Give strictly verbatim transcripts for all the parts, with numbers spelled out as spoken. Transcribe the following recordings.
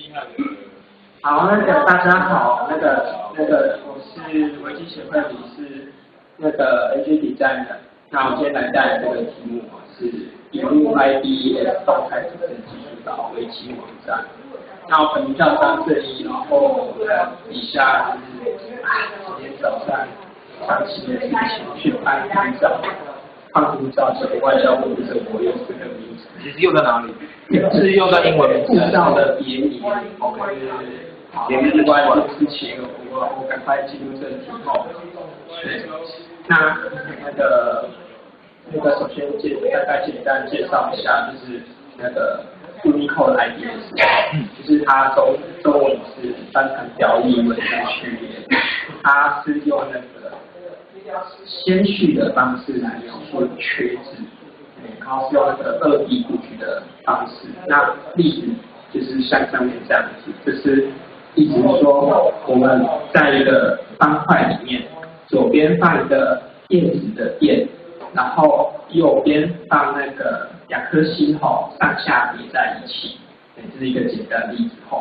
好，那个大家好，那个那个我是维基协会理事，那个 A G Design 的。那我今天来带来这个题目是引入 I D S 动态城市技术到维基网站。那我本名叫张正义，然后以下是今天早上长期的事情去拍护照，看护照写外交部这我用这个名字。 其实用在哪里？是用在英文名字。 护照的别名 ，OK。别名关于事情，我我赶快进入正题哦。对，那那个那个首先介大概简单介绍一下，就是那个 Unicode I D S， 就是它中中文是翻成表意文字序列，它是用那个先序的方式来描述缺字，然后是用那个二 D 布局的方式。那例子就是像上面这样子，就是意思是说，我们在一个方块里面，左边放一个电子的电，然后右边放那个两颗星吼，上下叠在一起。这是一个简单的例子吼。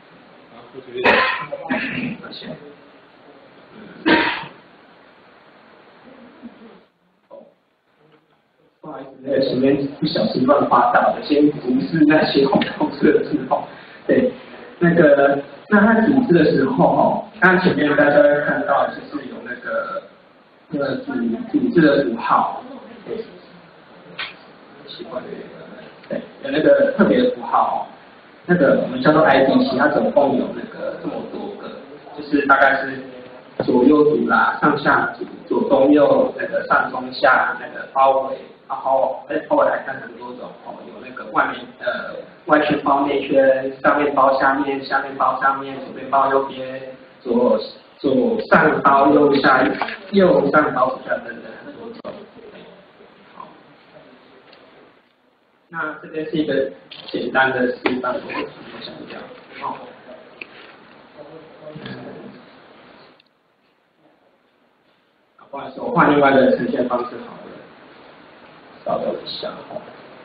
抱歉。不好意思，那个前面不小心乱画到了，先不是那些红红色的字吼。对，那个。那它组织的时候哦，刚前面大家会看到，就是有那个那个组组织的符号，对，奇怪的，对，有那个特别的符号，那个我们叫做 I D 其它总共有那个这么多个，就是大概是左右组啦、上下组、左中右那个上中下那个包围，然后哎后来看很多种哦，有那个外面呃。外圈包内圈，上面包下面，下面包上面，左边包右边，左左上包右下，右上包左下等等很多种。好，那这边是一个简单的示范，我想一下。好，不好意思，我换另外的呈现方式好了，稍等一下哈。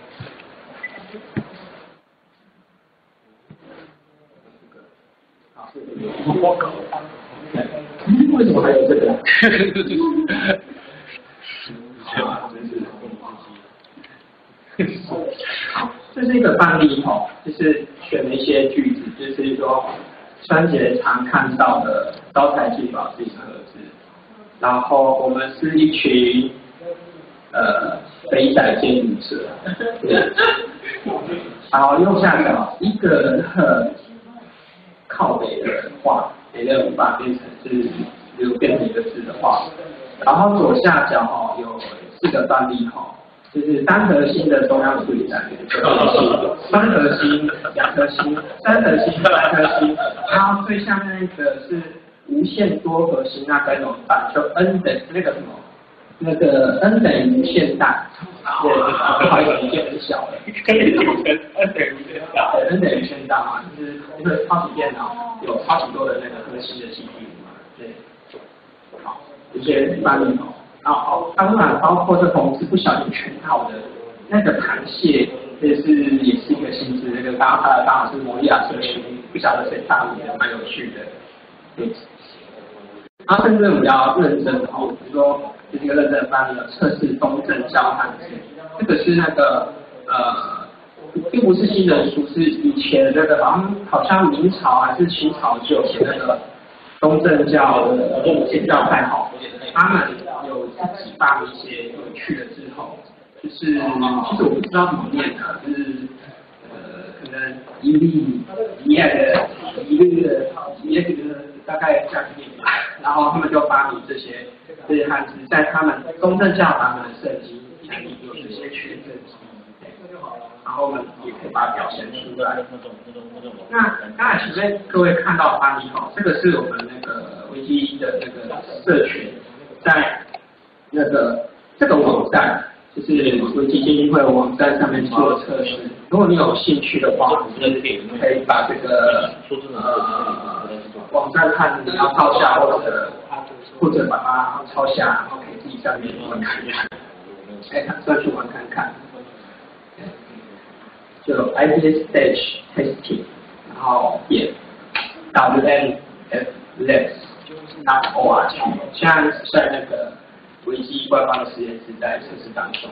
为什么还有这个？好，这是一个范例哦，就是选了一些句子，就是说川姐常看到的招财进宝自行盒子，然后我们是一群呃肥仔建筑者，然后右下角一个人很靠北的话，每个无法变成是，比如变成一个字的话，然后左下角哈、哦、有四个范例哈、哦，就是单核心的中央处理单元，双核心、两核心、三核心、三核心，然后最下面那个是无限多核心，那该怎么办？就 n 等那个什么，那个 n 等于无限大，对，不好意思，变很小了。n 等于无限大，对 ，n 等于无限大嘛，就是因为超级电脑有超级多的那个核心的 C P U 嘛，对。好，这些范例哦，然后当然包括这同事不小心全套的那个螃蟹，这是也是一个新知，那个刚刚刚好是摩利亚社区，不晓得谁发明的，蛮有趣的。对。然后甚至我们要认真哦，比如说就是一个认真的范例，测试东正教汉字，这个是那个呃，并不是新人书，是以前那个好像好像明朝还是清朝就有写那个东正教的建教派好，他们有自己发明一些有趣的字后，就是其实我不知道怎么念的，就是呃可能一粒一页的一粒的一页的大概这样念吧。然后他们就发明这些这些汉字，在他们东正教版本的圣经里有这些缺字，然后我们也可以把它表现出来。那刚才前面各位看到范例哈，这个是我们那个维基的那个社群，在那个这个网站，就是维基基金会网站上面做测试。如果你有兴趣的话，你可以把这个呃网站看你要抄下，或者或者把它抄下，然后可以自己上面玩看看，哎，上去玩看看。就 I D S Stage Testing， 然后点 W N F Labs dot org， 现在在那个维基官方的实验室在测试当中。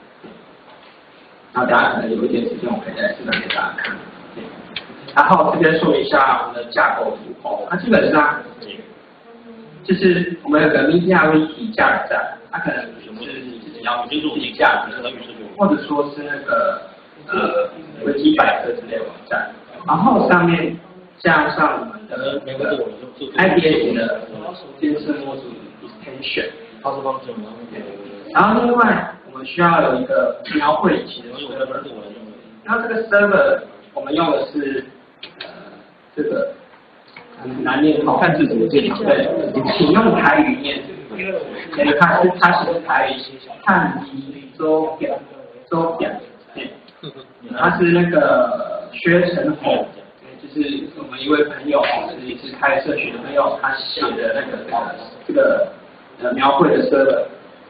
然后大家可能有一点时间，我可以再示范给大家看。然后这边说明一下我们的架构图哦，它基本上就是我们有个 Media Wiki 架站，它可能就是你自己要自己架的，或者说是那个呃维基百科之类的网站，然后上面加上我们的那个 I D S 的监测模组 extension， 然后另外我们需要有一个描绘引擎的 server， 然后这个 server 我们用的是呃这个很难念哦，看字怎么念？对，请用台语念。那个它是它是台语，汉基周表周表，它是那个薛成宏，就是我们一位朋友，是也是开社群的朋友，他写的那个这个呃描绘的 server。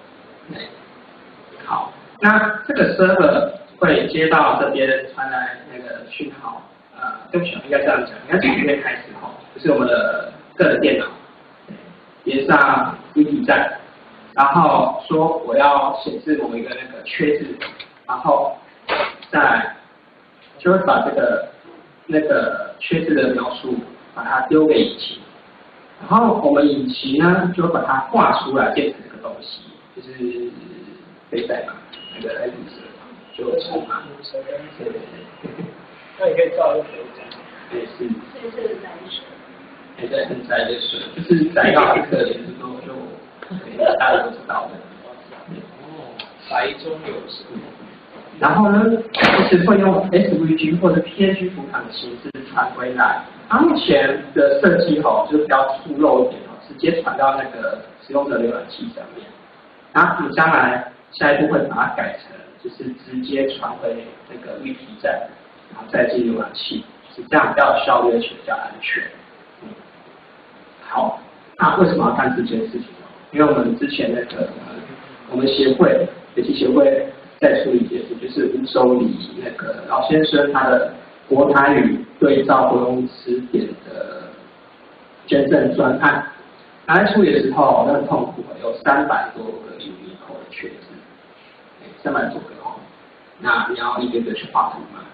好，那这个 server 会接到这边传来那个讯号，呃，对不起，应该这样讲，应该从这边开始哈，就是我们的个人电脑连上 Wiki 站，然后说我要显示某一个那个缺字，然后再就会把这个那个缺字的描述把它丢给引擎，然后我们引擎呢就会把它画出来变成这个东西，就是飞载嘛，那个 X 就充满。对对对。 那你可以照一个水展。 也是。 这是载水。 也对，很窄的水，就是窄到很可怜的时候就，大家都知道的。 哦，白中有水。 然后呢，就是会用 S V G 或者 P N G 图档的形式传回来。然后目前的设计吼，就是比较粗陋一点哦，直接传到那个使用者浏览器上面。然后我们将来下一步会把它改成，就是直接传回那个 Wiki 站，然后再进浏览器，是这样比较有效率而且比较安全。嗯，好，那为什么要干这件事情呢？因为我们之前那个我们协会，北极协会在处理一件事，就是吴守礼那个老先生他的国台语对照活用词典的捐赠专案。拿来处理的时候，那很痛苦，有三百多个 Unicode 的缺字，三百多个哦。那你要一个个去画图嘛？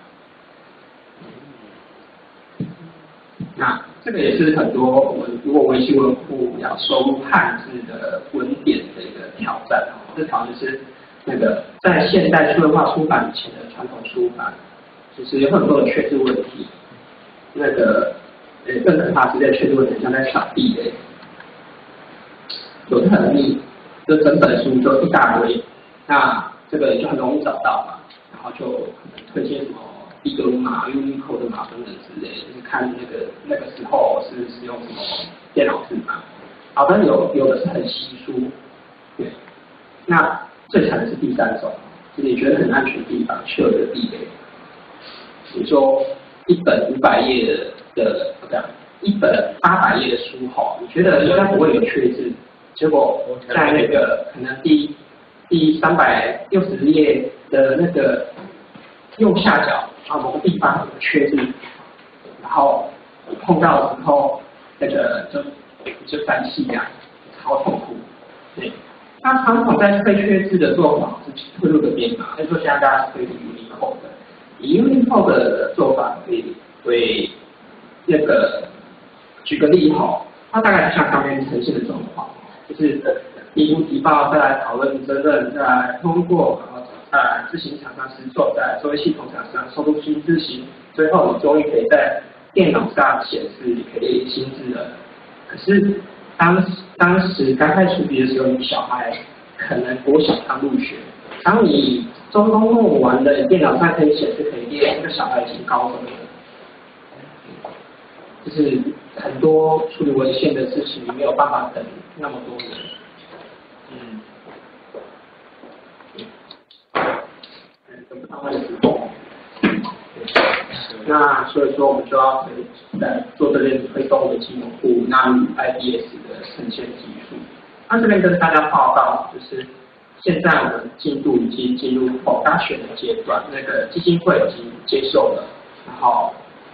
那这个也是很多我们如果维系文库要收录汉字的文典的一个挑战哦。这挑战是那个在现代数位化出版以前的传统出版，就是有很多的缺字问题。那个呃更可怕是在缺字问题像在扫地雷。有的很密，就整本书就一大堆，那这个就很容易找到嘛，然后就可能推荐什么一格码、Unicode 的码等等之类，就是看那个那个时候是使用什么电脑字嘛。好的，有有的是很稀疏，对。那最惨的是第三种，就是你觉得很安全的地方却有这个地雷。比如说一本五百页的的这样，一本八百页的书吼，你觉得应该不会有缺字。结果在那个可能第第三百六十页的那个右下角啊某个地方有个缺字，然后碰到的时候那个就就翻气呀，超痛苦。对，那传统在推缺字的做法是推入的编码，所以说现在大家是推 Unicode 的，以 Unicode 的做法可以为那个举个例哈，它大概就像上面呈现的状况。就是提出提报，再来讨论责任，再来通过，然后再来自行厂商实作，再来作为系统厂商收录新字型，最后你终于可以在电脑上显示你可以新字了。可是当当时刚开始处理的时候，你小孩可能国小刚入学，当你中通弄完了，电脑上可以显示可以列，这个小孩已经高中了。就是很多处理文献的事情，你没有办法等那么多人。嗯。等不到那个时候。那所以说，我们就要在做这件推动的基本库纳入 I D S 的呈现技术。那这边跟大家报告，就是现在我们进度已经进入 production 的阶段，那个基金会已经接受了，然后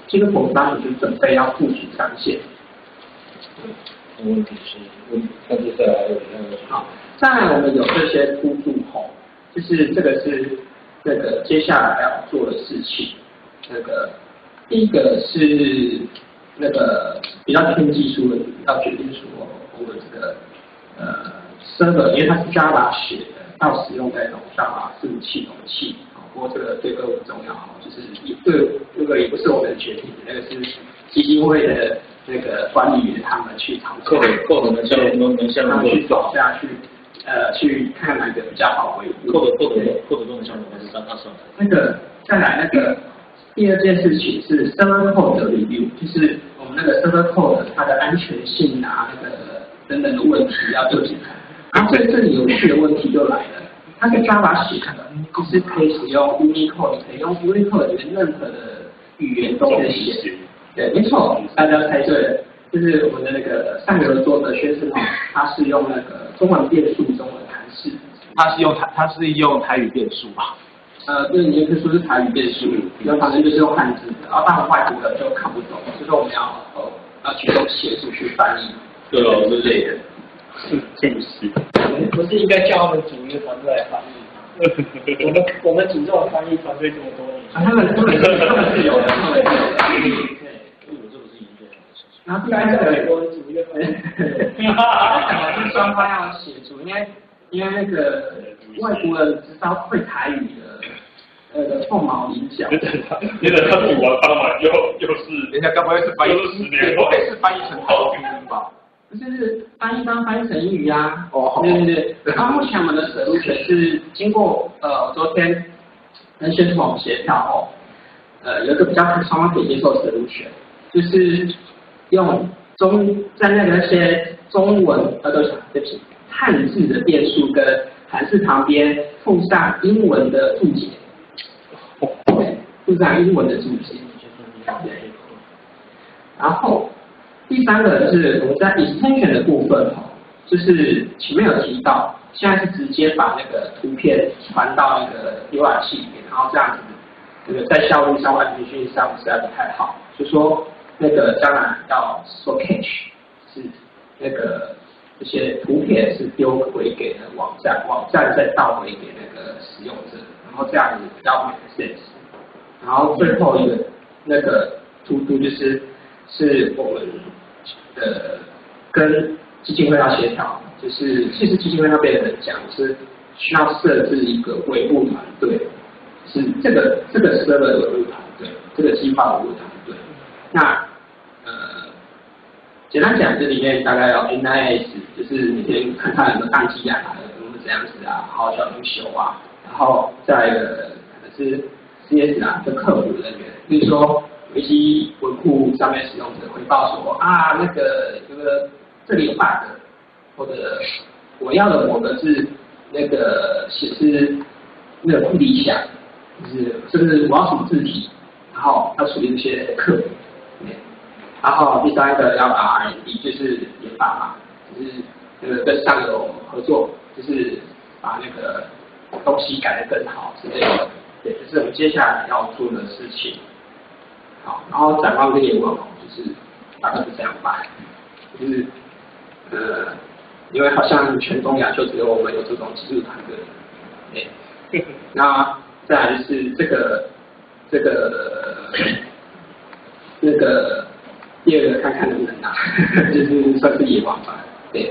这个伙伴就准备要部署上线。 问题是，问那接下来有那个好，再来我们有这些突助吼，就是这个是那个接下来要做的事情。那个第一个是那个比较偏技术的，要决定说我们这个呃 server， 因为它是 Java 写的，要使用那种 Java 伺服器容器。不过这个对各位重要，就是也对这个也不是我们决定的，那个是基金会的那个管理员他们去尝试， 扣的扣的能能能能项目他们去走下去，呃，去看哪个比较好维护。 扣的扣的扣的这种项目还是让他算。 那个再来那个第二件事情是 server code 的 review， 就是我们那个 server code 它的安全性啊，那个等等的问题要做检查。然后这这里有趣的问题就来了。它是 Java 写的，就是可以使用 Unicode， 可以用 Unicode 里面任何的语言都可以写。对，没错，大家猜对了，就是我们的那个上游做的宣示，它是用那个中文变数、中文函式。 他是用台，他是用台语变数吧？ 呃，对，你也可以说是台语变数，有反正就是用汉字的，然后当然外国人就看不懂，所以说我们要呃要去用协助去翻译。 对哦，之类的。 是，这不是。我们不是应该叫他们组一个团队来翻译吗？我们我们组这种翻译团队这么多年。 啊，他们他们他们是有的，他们是有的。对， 这不是一件好事情。 然后第三个， 美国人组一个翻译。 讲的是双方要协助，因为因为那个外国人至少会台语的，呃，凤毛麟角。 接着他组完翻完又又是， 人家该不会是翻译又是十年后， 会是翻译成好拼音吧？ 就是翻译翻翻译成英语啊。 哦， 对对对。然后目前我们的 solution 是经过呃昨天跟宣传网协调哦，呃有一个比较双方可以接受的 solution，就是用中在那个那些中文呃对对不起汉字的变数跟函数旁边附上英文的注解，对，附上英文的注解。对。然后第三个就是我们在 extension 的部分哈，就是前面有提到，现在是直接把那个图片传到那个浏览器里面，然后这样子，那个在效率上、完全性上实在不太好，就说那个将来要说 cache 是那个这些图片是丢回给了网站，网站再倒回给那个使用者，然后这样子比较 make sense。然后最后一个那个图图就是是我们呃跟基金会要协调，就是其实基金会那边的人讲是需要设置一个维护团队，是这个这个 server 的维护团队，这个计划维护团队。那呃简单讲，这里面大概要 N I S， 就是你可以看看有没有宕机啊，有没有怎样子啊，好好小心修啊，然后再一个可能是 C S 啊，就客服人员，比如说危机维护上面使用者回报说啊，那个这个这里有 bug， 或者我要的某个是那个显示那个不理想，就是是不是我要什么字体，然后要处理这些客服。然后第三个要把 R and D 就是研发嘛，就是那个跟上游合作，就是把那个东西改得更好之类的，对，这是我们接下来要做的事情。好，然后展望跟业务就是大概是这样吧，就是呃，因为好像全东亚就只有我们有这种技术团队，对，那再来就是这个这个那个。第二个看看能不能拿，就是算是野望吧，对。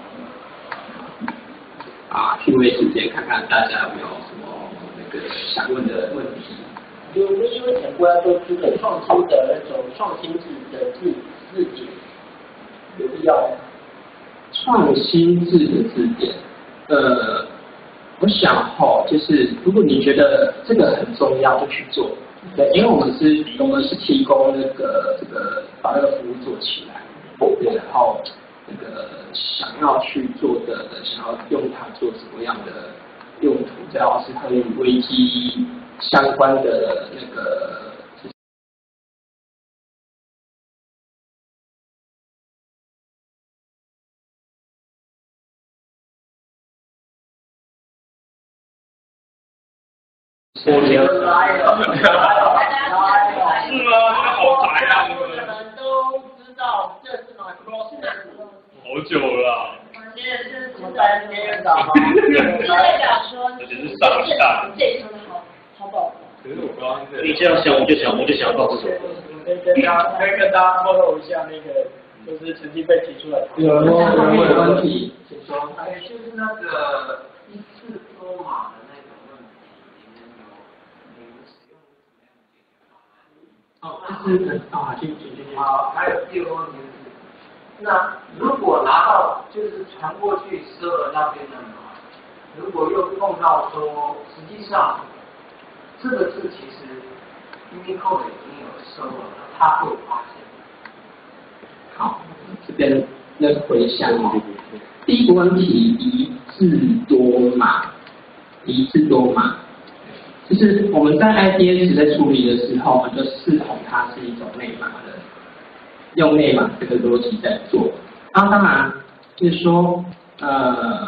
啊 ，Q A 时间看看大家有没有什么那个想问的问题。 就是因为全国要做出个创新的那种创新字的字字典，有必要吗？ 创新字的字典，呃，我想哈，就是如果你觉得这个很重要，就去做。对，因为我们是，我们是提供那个这个把那个服务做起来，对，然后那个想要去做的人，想要用它做什么样的用途，最好是和危机相关的那个。 我天！是吗？这个好杂久了啦。 现在是什么班接院长吗？ 就代表说， 而且是上一代。 这一场的好好宝宝。 可是我不知道你这样想，我就想，我就想到这种。 可以跟大家，可以跟大家透露一下那个，就是曾经被提出来。 有人问有问题，请说。 还有就是那个一次多码的那种问题，你们有你们使用什么样的解决方案？ 哦，这是啊，继续继续。 好，还有第二个问题是，那如果拿到就是传过去收了那边的码，如果又碰到说，实际上这个字其实 Unicode 已经有收了，他会发现。 好，这边那个回想哦。第一个问题，一字多码，一字多码，就是我们在 I D S 在处理的时候，我们就视同它是一种内码的，用内码这个逻辑在做。然后当然就是说，呃，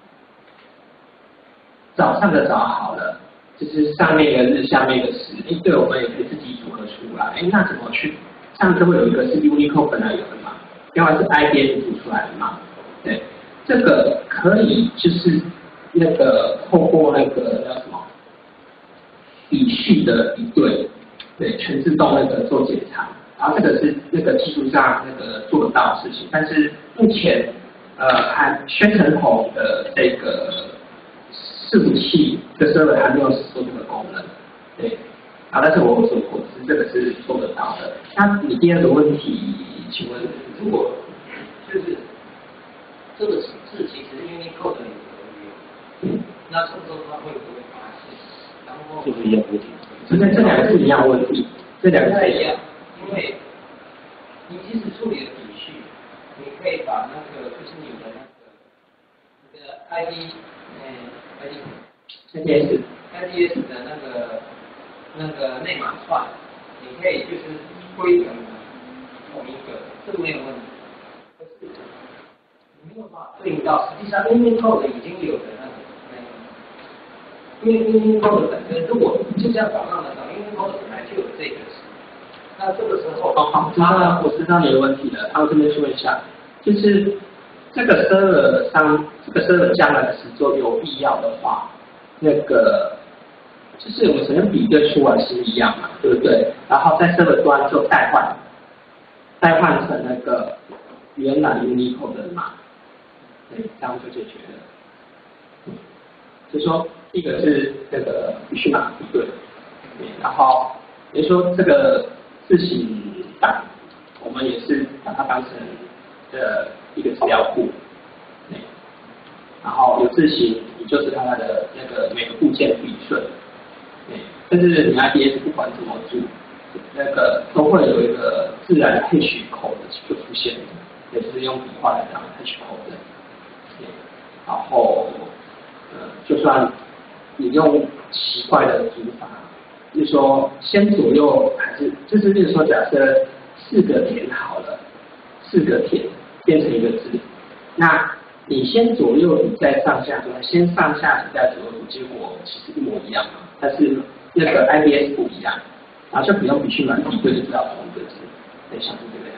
早上的早好了，就是上面一个日，下面一个时，哎，对，我们也可以自己组合出来。哎，那怎么去？上次会有一个是 Unicode 本来有的嘛，另外是 I D S 组出来的嘛，对。这个可以就是那个透过那个叫什么语序的比对，对，全自动那个做检查，然后这个是那个技术上那个做得到的事情，但是目前呃还宣成红的这个伺服器的 server 还没有使用这个功能，对，啊，但是我有说过，是这个是做得到的。那你第二个问题，请问如果就是这个字其实 Unicode 里头有，那这个时候它会不会发现？然后这是一样问题。 这这两个是一样问题，这两个是一样，因为你即使处理了语序，你可以把那个就是你的那个那个 I D， 嗯 ，I D，I D S，I D S 的那个那个内码串，你可以就是归成同一个，这个没有问题。可是你没有办法对应到，实际上 Unicode 已经有的那个那个，因为 Unicode 本身如果就这样找上的找 Unicode 本来就有这个词，那这个时候哦好，知道我知道你的问题了，我这边说一下，就是这个 server 上这个 server 将来的实作有必要的话，那个就是我们承认比对出来是一样嘛，对不对？然后在 server 端做代换，代换成那个原来 Unicode 的码，对，这样就解决了。嗯，就是说第一个是这个语序码比对，对，然后也就是说这个字型档，我们也是把它当成呃一个资料库，对，然后有字型，你就是它的那个每个部件比顺，对，甚至你 I D S 不管怎么做，那个都会有一个自然 hash 口的就出现了，也是用笔画来当 hash 口的，对，然后呃就算你用奇怪的组法。就是说，先左右还是就是，例如说，假设四个田好了，四个田变成一个字，那你先左右比再上下组，先上下比再左右组，结果其实一模一样嘛，但是那个 I D S 不一样，然后就不用笔序码比对就知道同一个字，对，像是这个样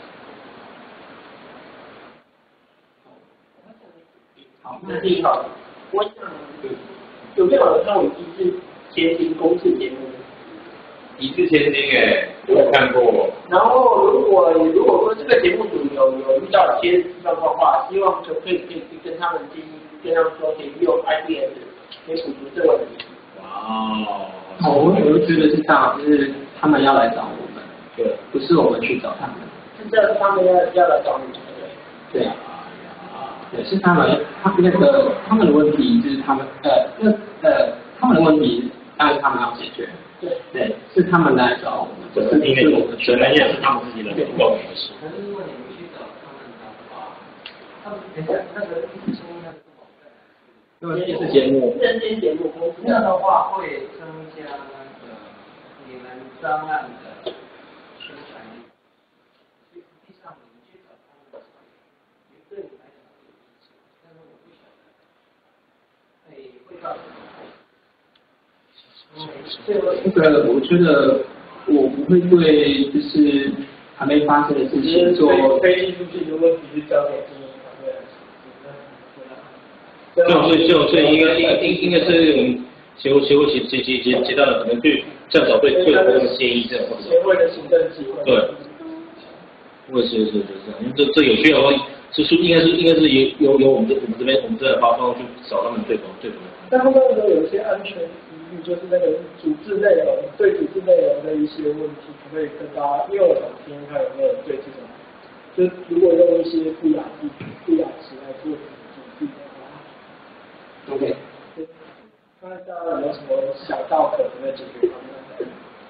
子。好， 那第一个，我想有没有让我一致千金公式节目？ 一掷千金哎，我有看过。 然后如果如果说这个节目组有有遇到一些状况的话，希望就可以可以跟他们建议，跟他们说可以用 I D S 来补足这个问题。 哇哦。 哦，我我就觉得是这样，就是他们要来找我们， 对， 不是我们去找他们。 是这样，他们要要来找你们对。 对。对，是他们，他那个他们的问题就是他们呃那呃他们的问题当然他们要解决， 对对，是他们来找我们，不是因为我们本来也是他们自己人不够的事。 可是如果你们去找他们的话，他们等下那个一直说那个因为电视节目， 电视节目公司这样的话会增加那个你们专案的宣传力。所以实际上你们去找他们的时候，也对你来讲有益处，但是我不晓得会会造成什么。 这个我觉得我不会对就是还没发生的事情做非技术性的问题是交给经营团这种所以这种所以应该应应应该是我们协会协会协协协协协到了，可能对这样找对对我们建议这种或者协会的行政机会。 对，我是是是这样，这这有需要的话，是是应该是应该是由由由我们这我们这边我们这方方去找他们对口对口。 但他们那时候有一些安全疑虑，就是那个组织内容对组织内容的一些问题，可不可以跟大家？因为我想听看有没有人对这种，就如果用一些不雅字、不雅词来做组织的话 ，OK， 看大家有没有什么想到可能的解决方案？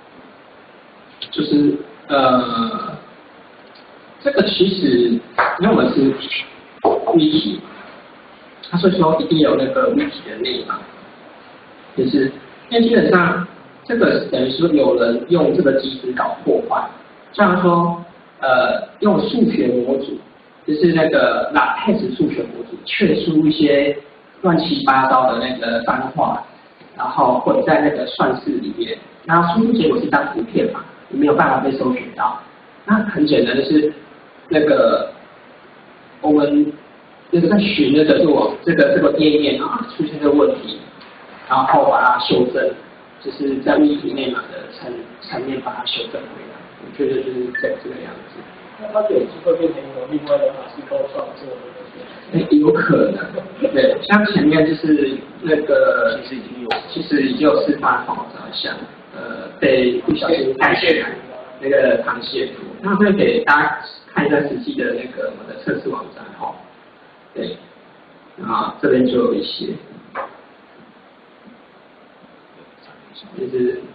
就是呃，这个其实因为我们是 wiki， 它所以说一定有那个 wiki 的内码，就是因为基本上这个等于说有人用这个机制搞破坏，像说呃用数学模组，就是那个 LaTeX 数学模组确出一些乱七八糟的那个脏话，然后混在那个算式里面，然后输出结果是张图片嘛，你没有办法被搜寻到。那很简单，就是那个我们那个在寻那个做这个这个页面啊出现这个问题，然后把它修正，就是在 wiki 内码的层层面把它修正回来。我觉得就是这这个样子。 那它有机会变成一种另外的马斯克创作的？ 哎，有可能。对，像前面就是那个其实已经有， 其实已经有示范好照相，呃，被不小心带去那个螃蟹图，那会给大家看一下实际的那个我们的测试网站哈。对，啊，这边就有一些，就是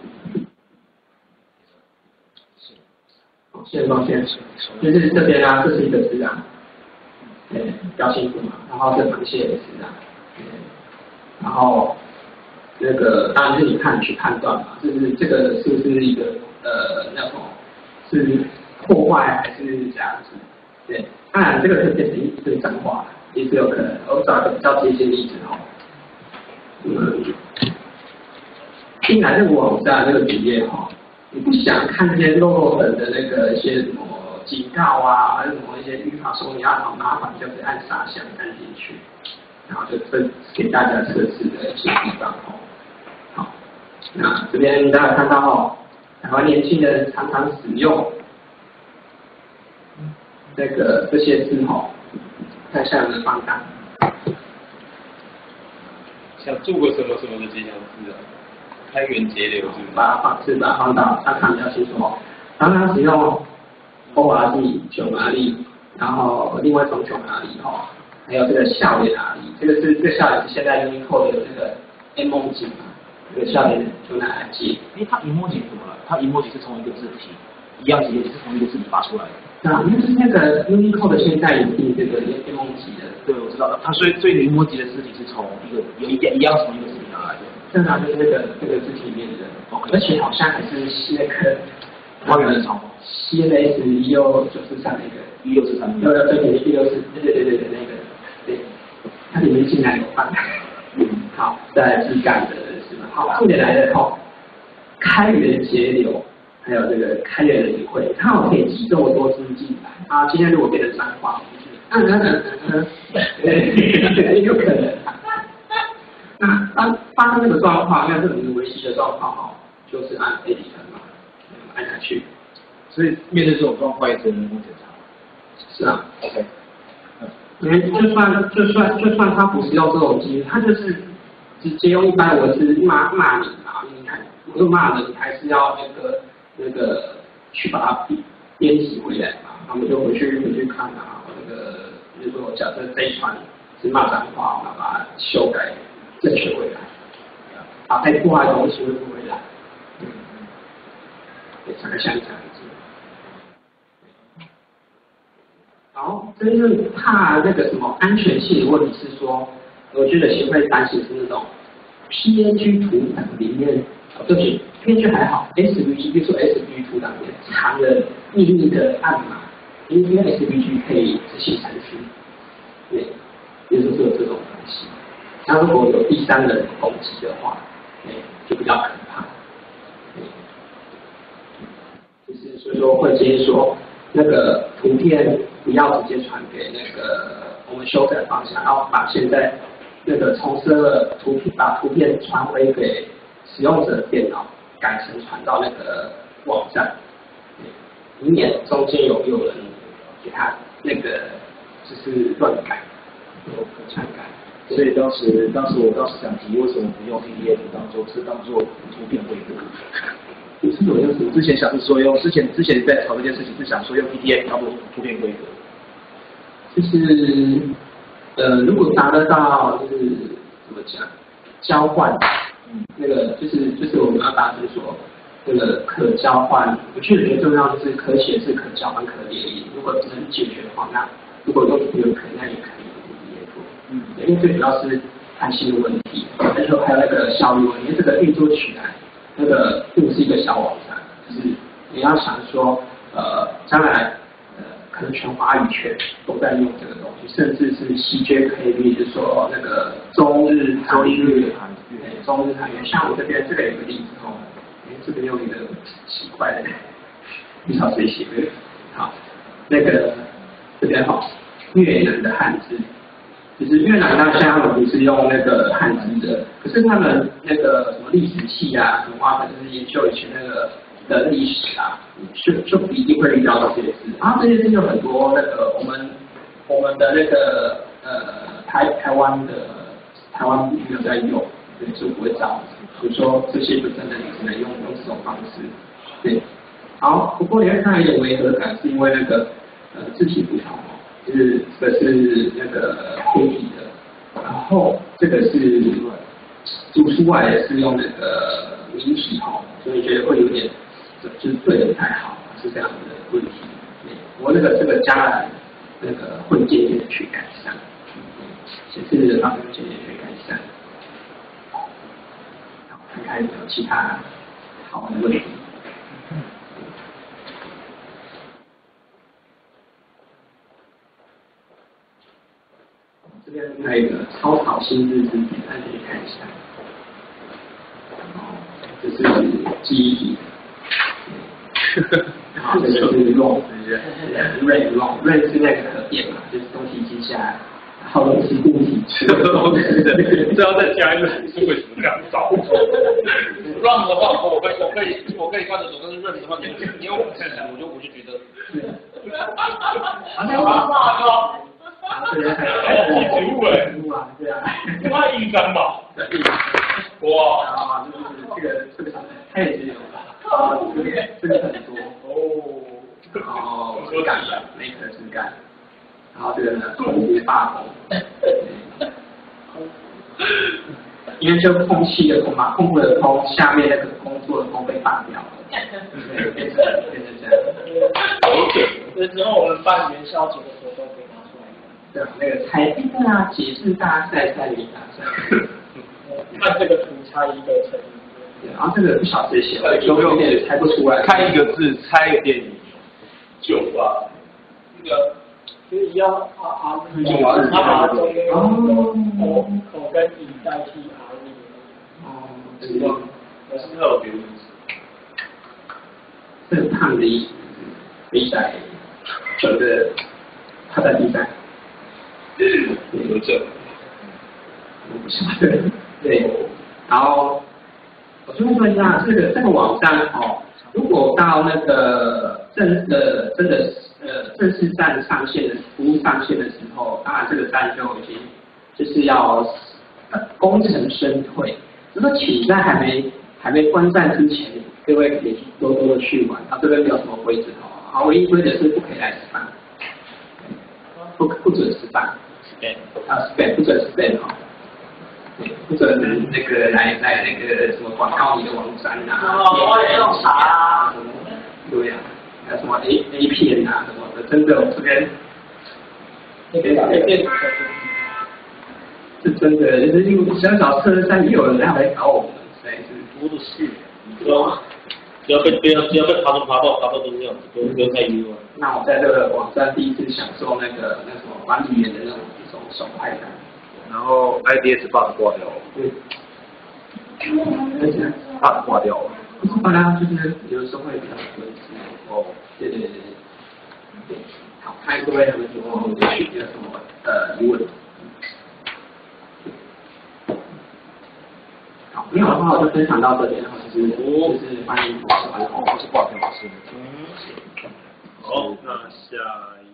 现抱歉，就是这边啊，这是一个字啊，对，表情符嘛，然后这螃蟹也是啊，对，然后那个当然是你看去判断嘛，就是这个是不是一个呃那种是破坏还是这样子，对，当然这个是变成一堆脏话，也是有可能，我找一个比较接近例子哦，嗯，进来这个网站这个主页哈。你不想看这些漏漏等的那个一些什么警告啊，还是什么一些预防说你要好麻烦，就是按傻想按进去，然后就分给大家测试的一些地方哦。好，那这边大家看到哦，台湾年轻人常常使用那个这些字哦，看下面的放大。 想做个什么什么的吉祥字啊？开源节流是不是？ 把它放是把它放到它看比较清楚哦。常常使用 O R Z 九哪里，然后另外一种九哪里哦，还有这个笑脸哪里，这个是这个笑脸是现在 Unicode 的这个 emoji 嘛，这个笑脸就拿来接。 哎，它 emoji 怎么了？它 emoji 是从一个字体一样直接是从一个字体发出来的。 啊，因为是那个 Unicode 现在有定这个 emoji 的。 对，我知道了。它所以所以 emoji 的字体是从一个有一一样从一个字体拿来的。 正常就是这个这个字体里面的，而且好像还是那个花园的长 C N S 一六九四三那个一六四三， 对对对，一六四，对对对对对那个，对，它里面竟然有放。嗯，好，再来是干的是吧？好，重点来了哦，开源节流，还有这个开源领会，它好可以集这么多字进来啊。今天如果变成脏话，嗯嗯嗯嗯嗯，有可能。那当发生这个状况，那这种维系的状况哦，就是按 A 底层嘛，按下去。 所以面对这种状况，也只能人工检查。 是啊 ，OK。 因为就算就算就算他不是用这种机制，他就是直接用一般文字骂骂你嘛，你还不是骂人，你还是要那个那个去把它编编辑回来嘛。那我们就回去回去看啊，那个比如说假设这一串是骂脏话，我们把它修改。正确回来，把被破坏的东西恢复回来，嗯，也大概像这样子。好，真正怕那个什么安全性的问题是说，我觉得协会担心是那种 P N G 图档里面，哦，对不起 ，P N G 还好 ，S V G 比如说 S V G 图档里面藏了秘密的暗码，因为 S V G 可以执行程序，对，也就是有这种东西。那如果有第三人攻击的话，哎，就比较可怕。就是所以说会建议说，那个图片不要直接传给那个我们修改方向，然后把现在那个重设了图片，把图片传回给使用者的电脑，改成传到那个网站，以免中间有有人给他那个就是乱改，有篡改。 所以当时当时我当时想提，为什么不用 P D F 当做是当做图片规格？是我用我之前想是说用之前之前在讨论这件事情是想说用 P D F 当做图片规格， 就是呃如果达得到就是怎么讲交换，嗯，那个就是就是我们要达成说那个可交换，我觉得最重要就是可写字、可交换、可列印。如果能解决的话，那如果用图片可那也可以 P D F， 嗯，因为最主要是弹性的问题，而且还有那个效率问题，因为这个运作起来。那个并不是一个小网站，就是你要想说，呃，将来呃可能全华语圈都在用这个东西，甚至是 C J K B， 就是说那个中日韩粤韩粤，中日韩粤，像我这边这个有个例子哦，因为这边用一个奇怪的，不知道谁写的，好，那个这边好，越南的汉字。就是越南那现在他们不是用那个汉字的，可是他们那个什么历史系啊，什么啊，就是研究以前那个的历史啊，就就不一定会遇到这些字。然后这些字有很多那个我们我们的那个呃台台湾的台湾没有在用，对，就不会这样子。所以说这些就真的只能用用这种方式，对。好，不过你会看到一点违和感，是因为那个呃字体不同。就是这个是那个黑体的，然后这个是读出来的是用那个明体哦，所以觉得会有点就是对的不太好，是这样的问题。我那个这个加了那个混键键去改善，显示的方面键键去改善。好，看看有没有其他好的问题。这边还有一个超考新日字典，大家可以看一下。这是记忆体，然后这个是 ROM， RAM ROM RAM 是那个可变嘛，就是东西记下来，然后东西固体。 这要再加一个是为什么这样造 ？ROM 的话，我可以我可以我可以看得懂，但是 RAM 的话，你你用我看起来，我就我就觉得。 好像我骂说。对啊， 植物哎， 对啊， 他印章嘛，哇， 啊，就是这个这个太直接了，这个这个很多哦，然后质感的，那个质感，然后这个呢，空气罢工，因为就空气的空嘛，空的空，下面那个工作的工被拔掉了，对，变成变成这样。 所以之后我们办元宵节的时候都可以拿出来。 对，那个猜对啊，解释大赛、赛理大赛。 看这个图猜一个成语。 对，然后这个不晓得谁写的，有有点猜不出来。 看一个字，猜一个电影。 酒吧，那个就是一样啊啊， 酒啊啊中间有哦口口跟乙代替啊力。 哦， 是吗？还是它有别的意思？ 是很烫的意思，比赛整个他在比赛。 有这， 我不晓得。对，然后我顺便说一下，这个这个网站哦，如果到那个正的真的呃正式站上线的服务上线的时候，当然这个站就已经就是要功成身退。如果请在还没还没关站之前，各位可以多多的去玩。它这边没有什么规则哦，好，唯一规则是不可以来吃饭，不不准吃饭。啊 ，spam 不准 spam 哈，对，不准那个来来那个什么广告你的网站啊， 哦，我也用查啊， 对呀，还有什么 A A 片啊什么的，真的我这边那个那个电子科是真的，就是因为想找车山也有人来找我们，实在是多的是，只要只要被不要只要被爬虫爬到爬到都是这样子，不用不用太意外。 那我在这个网站第一次享受那个那什么管理员的那种一种手快感。 然后 I D S bug 挂掉了。 对。而且 bug 挂掉了。 不是挂掉，就是有的时候会比较多一些。 哦。 对对对对。对。好，看各位有没有什么有什么呃疑问？ 好，没有的话我就分享到这边，然后就是就是欢迎喜欢的哦，是挂条老师。 好，那下一